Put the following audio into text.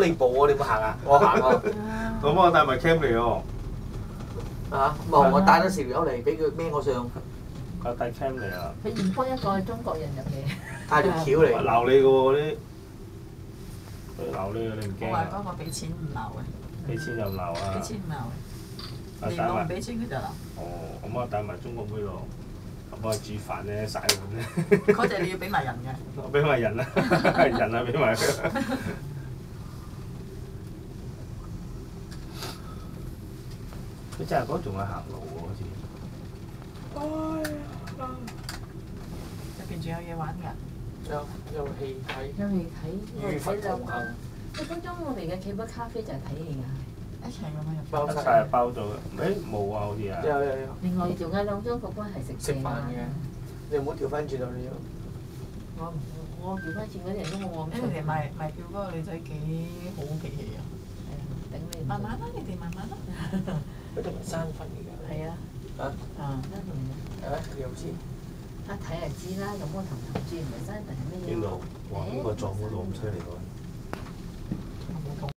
你步喎，你冇行啊？我行喎。 咁我帶埋 cam 嚟喎。 冇，我帶咗條友嚟俾佢孭我上。 我帶 cam 嚟啊！ 佢驗幫一個中國人入嚟。 帶條橋嚟。 鬧你嘅喎啲，佢鬧你嘅你唔驚啊？ 我話嗰個俾錢唔鬧嘅， 俾錢又鬧啊！ 俾錢唔鬧嘅，連我唔俾錢佢就鬧。 哦，咁我帶埋中國妹咯，咁我煮飯咧洗碗咧。 嗰隻你要俾埋人嘅。 我俾埋人啦，人啊俾埋佢。佢真係嗰仲係行路喎，好似。 入邊仲有嘢玩㗎。 有戲睇。 有戲睇， 與佛同行。 分鐘我哋嘅企杯咖啡就係睇戲㗎。 一齊咁樣入。 包一齊包咗嘅，冇啊，好似啊。 有。 另外仲有兩張個班係食飯嘅，你唔好調翻轉頭你要。 我調翻轉嗰啲人都冇我咁。 你哋賣票嗰個女仔幾好脾氣啊！ 係啊，頂你。 慢慢啦，你哋慢慢啦。 嗰啲咪生分嚟㗎。 係啊。生分嚟㗎。 係咩？你又知？ 一睇就知啦，咁我頭轉唔係生分係乜嘢？ 邊度？哇！呢個撞嗰度咁犀利喎！